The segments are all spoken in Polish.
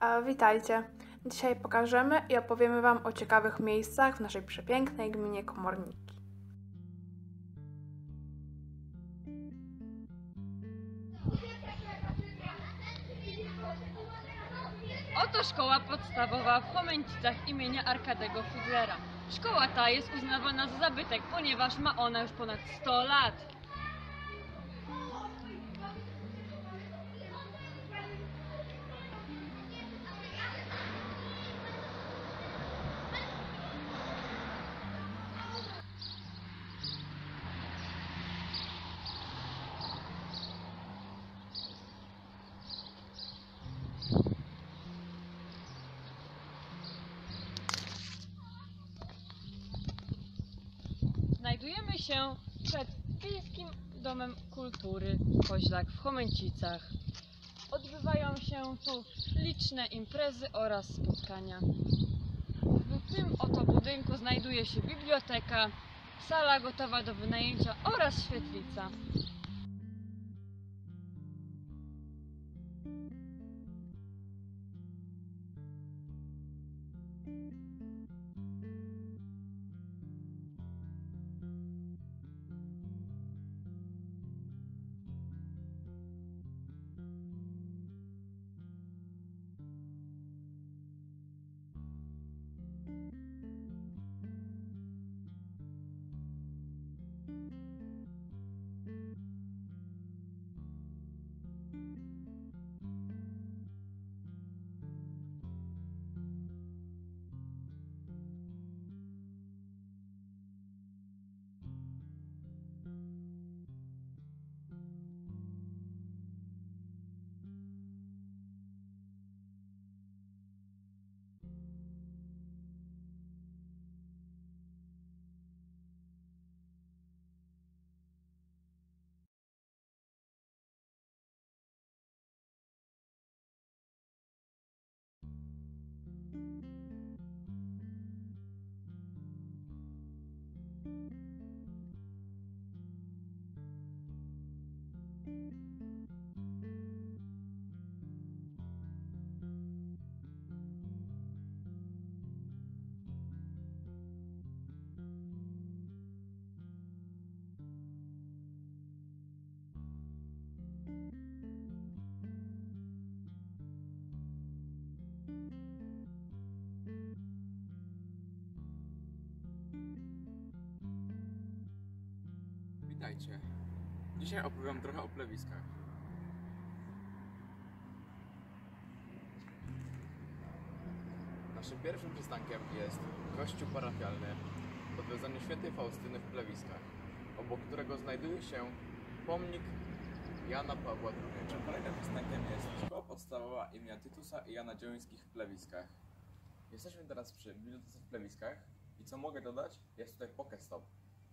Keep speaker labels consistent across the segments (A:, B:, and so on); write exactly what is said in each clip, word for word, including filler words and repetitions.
A: E, Witajcie! Dzisiaj pokażemy i opowiemy Wam o ciekawych miejscach w naszej przepięknej gminie Komorniki.
B: Oto szkoła podstawowa w Chomęcicach imienia Arkadego Fidlera. Szkoła ta jest uznawana za zabytek, ponieważ ma ona już ponad sto lat. Znajdujemy się przed Wiejskim Domem Kultury Koźlak w Chomęcicach. Odbywają się tu liczne imprezy oraz spotkania. W tym oto budynku znajduje się biblioteka, sala gotowa do wynajęcia oraz świetlica.
C: Witajcie. Dzisiaj opowiem trochę o plewiskach. Naszym pierwszym przystankiem jest kościół parafialny pod wezwaniem świętej Faustyny w Plewiskach, obok którego znajduje się pomnik Jana Pawła drugiego. Kolejnym przystankiem jest szkoła podstawowa imienia Tytusa i Jana Dziełońskich w Plewiskach. Jesteśmy teraz przy bibliotece w Plewiskach i co mogę dodać, jest tutaj Pokestop.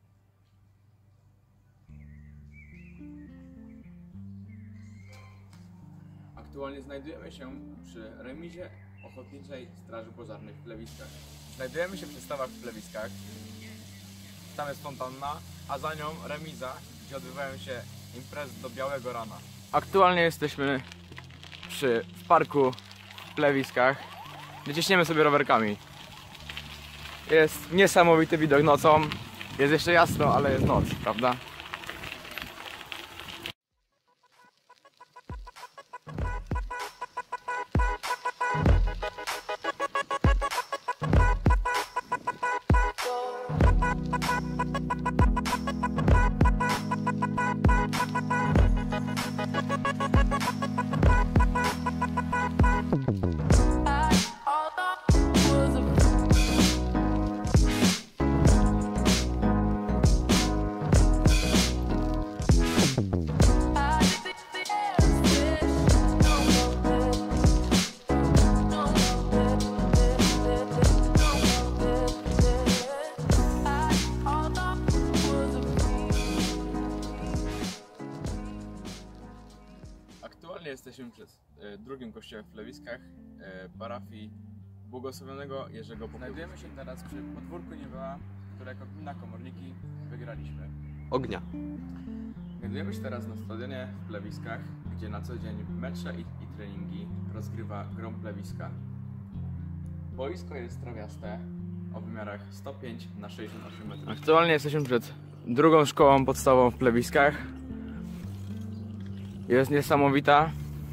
C: Aktualnie znajdujemy się przy remizie Ochotniczej Straży Pożarnej w Plewiskach. Znajdujemy się przy stawach w Plewiskach. Tam jest fontanna, a za nią remiza, gdzie odbywają się imprezy do białego rana. Aktualnie jesteśmy przy w parku w Plewiskach, gdzie ciśniemy sobie rowerkami. Jest niesamowity widok nocą. Jest jeszcze jasno, ale jest noc, prawda? Aktualnie jesteśmy przed e, drugim kościołem w Plewiskach, e, parafii błogosławionego Jerzego Pokutnika. Znajdujemy się teraz przy podwórku Niewoła, które jako gmina Komorniki wygraliśmy.
D: Ognia.
C: Znajdujemy się teraz na stadionie w Plewiskach, gdzie na co dzień mecze i, i treningi rozgrywa Grom Plewiska. Boisko jest trawiaste o wymiarach sto pięć na sześćdziesiąt osiem metrów. Aktualnie jesteśmy przed drugą szkołą podstawową w Plewiskach. Jest niesamowita.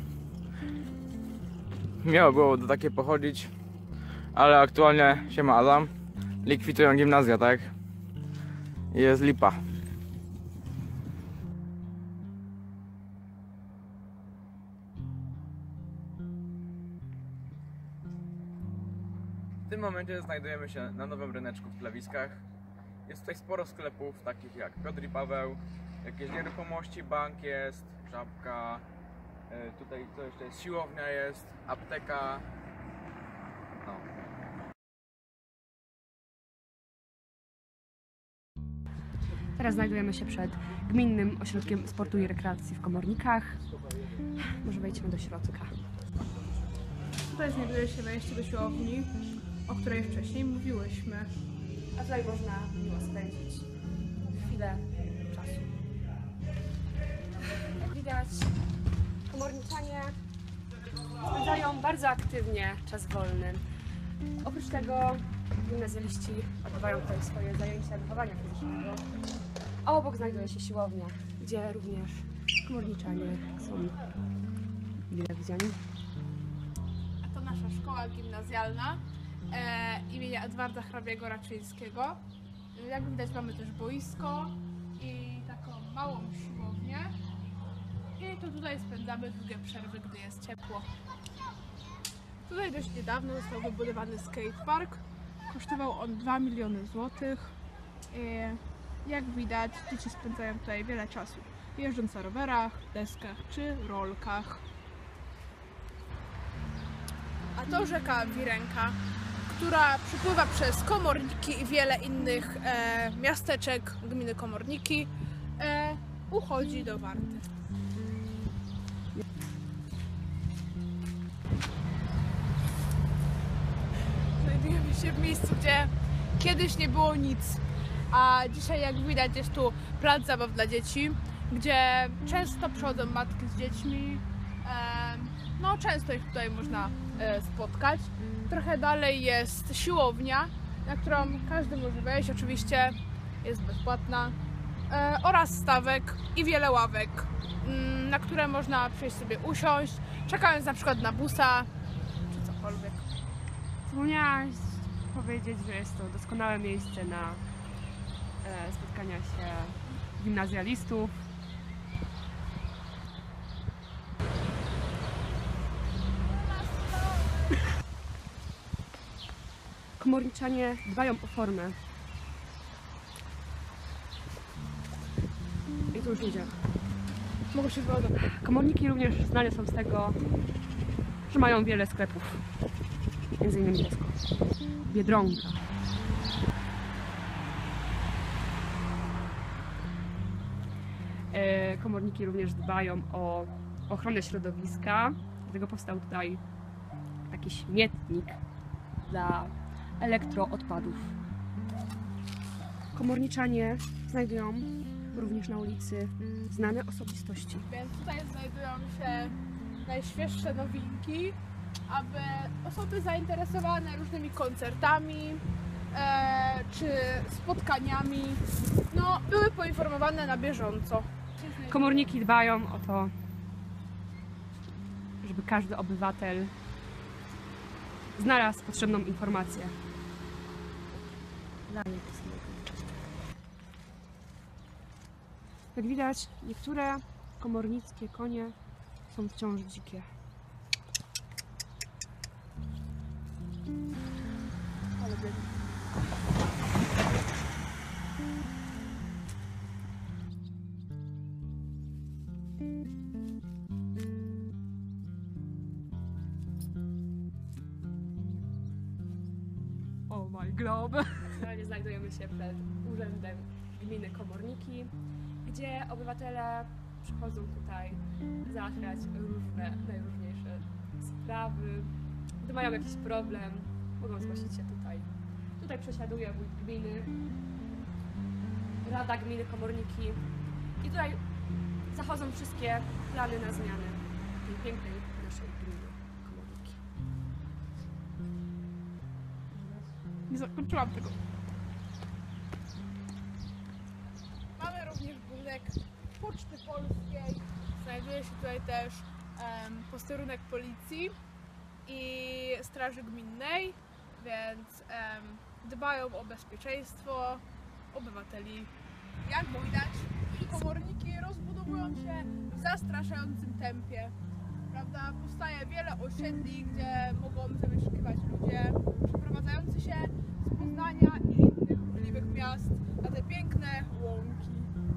C: Miało było do takie pochodzić, ale aktualnie się ma Adam. Likwidują gimnazja, tak? Jest lipa. W tym momencie znajdujemy się na nowym ryneczku w Plewiskach. Jest tutaj sporo sklepów, takich jak Piotr i Paweł, jakieś nieruchomości, bank jest, Żabka, tutaj co jeszcze jest, siłownia jest, apteka. No.
D: Teraz znajdujemy się przed Gminnym Ośrodkiem Sportu i Rekreacji w Komornikach. Może wejdźmy do środka.
A: Tutaj znajduje się wejście do siłowni, o której wcześniej mówiłyśmy.
D: A tutaj można miło spędzić chwilę czasu. Jak widać, komorniczanie spędzają bardzo aktywnie czas wolny. Oprócz tego gimnazjaliści odbywają tutaj swoje zajęcia wychowania fizycznego, a obok znajduje się siłownia, gdzie również komorniczanie są mile widziani.
A: A to nasza szkoła gimnazjalna e, imienia Edwarda Hrabiego-Raczyńskiego. Jak widać, mamy też boisko i taką małą siłownię. I to tutaj spędzamy długie przerwy, gdy jest ciepło. Tutaj dość niedawno został wybudowany skatepark. Kosztował on dwa miliony złotych. I jak widać, dzieci spędzają tutaj wiele czasu, jeżdżąc na rowerach, deskach czy rolkach. A to rzeka Wirenka, która przepływa przez Komorniki i wiele innych e, miasteczek gminy Komorniki, e, uchodzi do Warty. Znajdujemy się w miejscu, gdzie kiedyś nie było nic, a dzisiaj, jak widać, jest tu plac zabaw dla dzieci, gdzie często przychodzą matki z dziećmi. E, no, często ich tutaj można e, spotkać. Trochę dalej jest siłownia, na którą każdy może wejść, oczywiście jest bezpłatna, e, oraz stawek i wiele ławek, mm, na które można przyjść sobie usiąść, czekając na przykład na busa, czy cokolwiek.
D: Wspomniałaś powiedzieć, że jest to doskonałe miejsce na e, spotkania się gimnazjalistów. Komorniczanie dbają o formę. I tu już idzie.
A: Mogę się wodą.
D: Komorniki również znane są z tego, że mają wiele sklepów. Między innymi Tesco, Biedronka. E, komorniki również dbają o ochronę środowiska, dlatego powstał tutaj taki śmietnik dla elektroodpadów. Komorniczanie znajdują również na ulicy znane osobistości.
A: Więc tutaj znajdują się najświeższe nowinki, aby osoby zainteresowane różnymi koncertami e, czy spotkaniami, no, były poinformowane na bieżąco.
D: Komorniki dbają o to, żeby każdy obywatel znalazł potrzebną informację. Dla niego samego. Jak widać, niektóre komornickie konie są wciąż dzikie. Ale biedne. Oh my globe! Aktualnie znajdujemy się przed Urzędem Gminy Komorniki, gdzie obywatele przychodzą tutaj załatwiać różne, najróżniejsze sprawy. Gdy mają jakiś problem, mogą zgłosić się tutaj. Tutaj przesiaduje wójt gminy, Rada Gminy Komorniki i tutaj zachodzą wszystkie plany na zmianę tej pięknej naszej gminy Komorniki.
A: Nie zakończyłam tego. Mamy również budynek Poczty Polskiej. Znajduje się tutaj też um, posterunek policji i straży gminnej, więc um, dbają o bezpieczeństwo obywateli. Jak widać, komorniki rozbudowują się w zastraszającym tempie. Prawda? Powstaje wiele osiedli, gdzie mogą zamieszkiwać ludzie przeprowadzający się z Poznania i innych możliwych miast na te piękne łąki.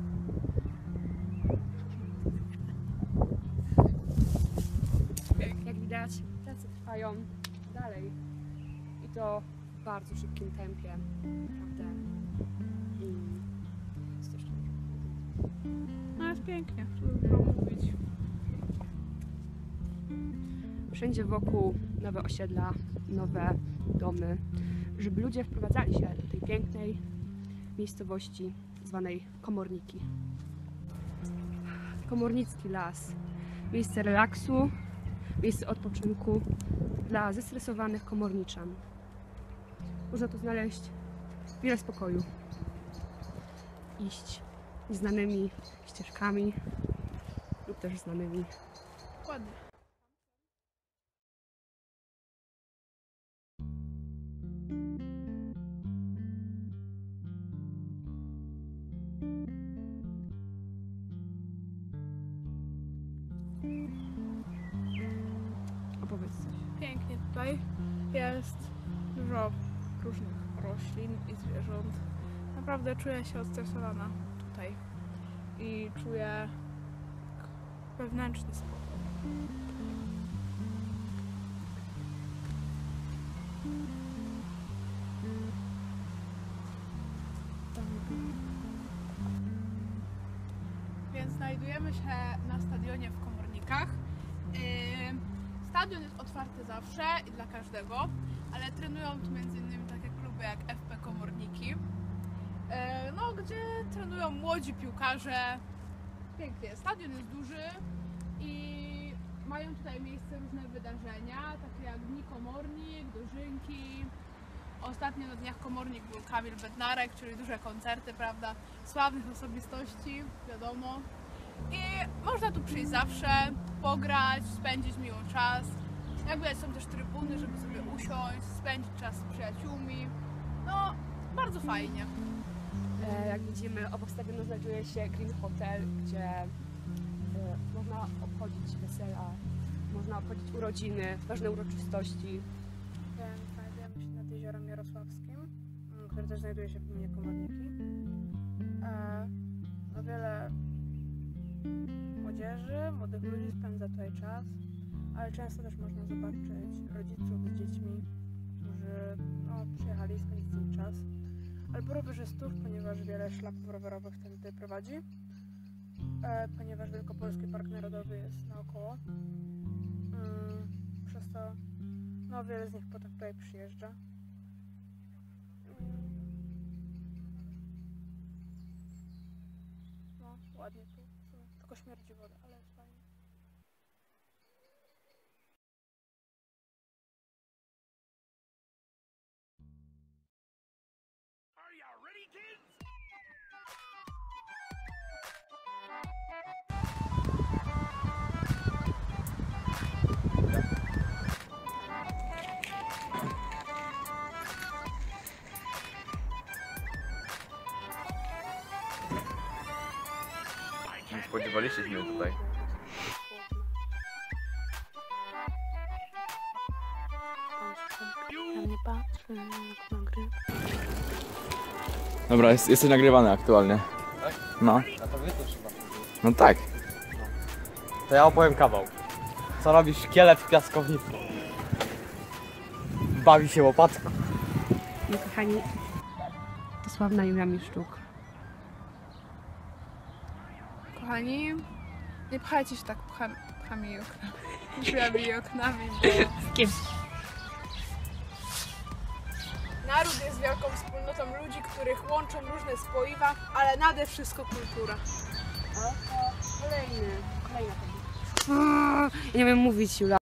D: Jak widać, prace trwają dalej i to w bardzo szybkim tempie, naprawdę. I jest jeszcze
A: No jest pięknie, co dużo mówić.
D: wszędzie wokół nowe osiedla, nowe domy, żeby ludzie wprowadzali się do tej pięknej miejscowości zwanej Komorniki. Komornicki las, miejsce relaksu, miejsce odpoczynku dla zestresowanych komorniczan. Można tu znaleźć wiele spokoju, iść nieznanymi ścieżkami lub też znanymi.
A: Dokładnie.
D: Opowiedz coś.
A: Pięknie tutaj jest dużo różnych roślin i zwierząt. Naprawdę czuję się odstresowana tutaj i czuję wewnętrzny spokój. Więc znajdujemy się na stadionie w Komornikach. Yy, Stadion jest otwarty zawsze i dla każdego, ale trenują tu między innymi takie kluby jak F P Komorniki, yy, no, gdzie trenują młodzi piłkarze. Pięknie, stadion jest duży i mają tutaj miejsce różne wydarzenia, takie jak Dni Komornik, Dożynki. Ostatnio na Dniach Komornik był Kamil Bednarek, czyli duże koncerty, prawda, sławnych osobistości, wiadomo. I można tu przyjść zawsze, pograć, spędzić miło czas. Jak widać, są też trybuny, żeby sobie usiąść, spędzić czas z przyjaciółmi. No, bardzo fajnie.
D: E, jak widzimy, obok stadionu znajduje się Green Hotel, gdzie e, można obchodzić wesela, można obchodzić urodziny, ważne uroczystości.
A: Więc znajdujemy się nad Jeziorem Jarosławskim, które też znajduje się w gminie Komorniki. E, no wiele młodzieży, młodych ludzi spędza tutaj czas, ale często też można zobaczyć rodziców z dziećmi, którzy no, przyjechali spędzić z nimi czas, albo rowerzystów, ponieważ wiele szlaków rowerowych tędy prowadzi, e, ponieważ Wielkopolski Park Narodowy jest naokoło, mm, przez to no, wiele z nich potem tutaj przyjeżdża. Mm. No, ładnie tu. Tylko śmierdzi woda, ale jest fajnie.
E: Are you ready, kids?
C: Nie spodziewaliście się mnie tutaj.
A: Ja nie patrzę, jak nagrywam.
C: Dobra, jest, jesteś nagrywany aktualnie.
F: Tak?
C: No.
F: A to wy to trzeba.
C: No tak.
F: To ja opowiem kawał. Co robi szkielet w piaskownicy? Bawi się łopatką.
D: No kochani, to sławna Julia Miszczuk.
A: Kochani, nie pchajcie się tak pchami, pchami i oknami. Drzwiami i oknami, bo
D: Z kim?
A: naród jest wielką wspólnotą ludzi, których łączą różne spoiwa, ale nade wszystko kultura.
D: Kolejny, kolejna. Ja nie wiem mówić, Jula.